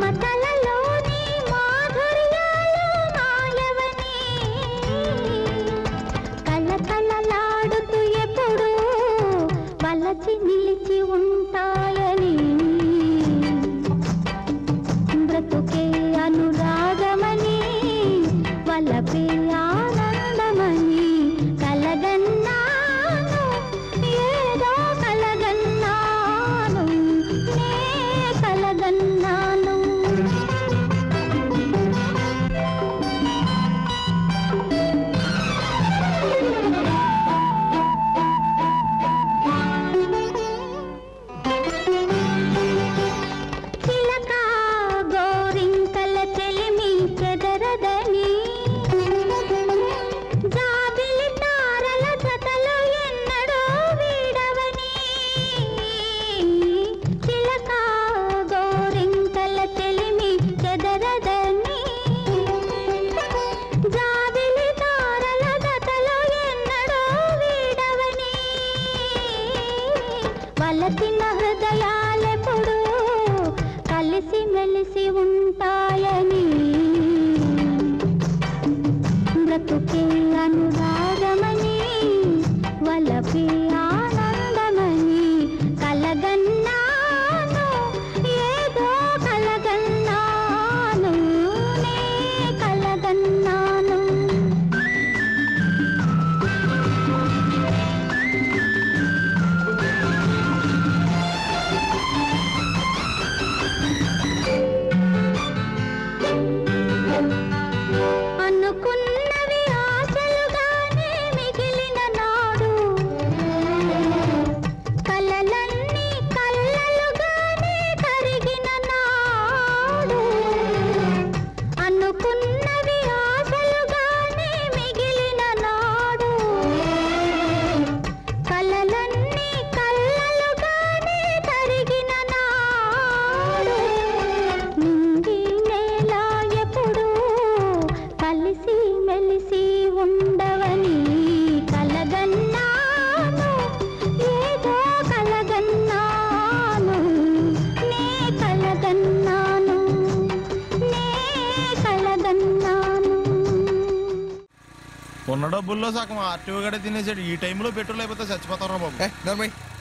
మమతలలోని మాధుర్యాలు మాయవని కళకళలాడుతూ ఎప్పుడు వలచి నిలిచి ఉంటాయని బ్రతుకే అనురాగమని వలపే ఆనందమని కలగన్నాను ఏదో కలగన్నాను నే కలగన్నాను చిలక గోరింకల చెలిమి చెదరదని జాబిలి తారల జతలో ఎన్నడూ వీడవని చిలక గోరింకల చెలిమి చెదరదని జాబిలి తారల జతలో ఎన్నడూ వీడవని వలసిన హృదయాలెప్పుడు కలిసి మెలిసి ఉంటాయని బ్రతుకే అనురాగమని వలపే ఆనందమని కలగన్నాను ఏదో కలగన్నాను నే కలగన్నాను అనుకున్నవి ఆశలుగానే మిగిలిన నాడు కలలన్నీ కళ్ళలుగానే కరిగిన నాడు అనుకున్నవి ఆశలుగానే మిగిలిన నాడు కలలన్నీ కళ్ళలుగానే కరిగిన నాడు నింగి నేల ఎప్పుడు కలిసి మెలిసి ఉండవని కలగన్నాను ఏదో కలగన్నాను నే కలగన్నాను నే కలగన్నాను ఉన్న డబ్బుల్లో సగం ఆర్టీఓ గడే తినేసాడు. ఈ టైంలో పెట్రోల్ అయిపోతే చచ్చిపోతారా బాబు.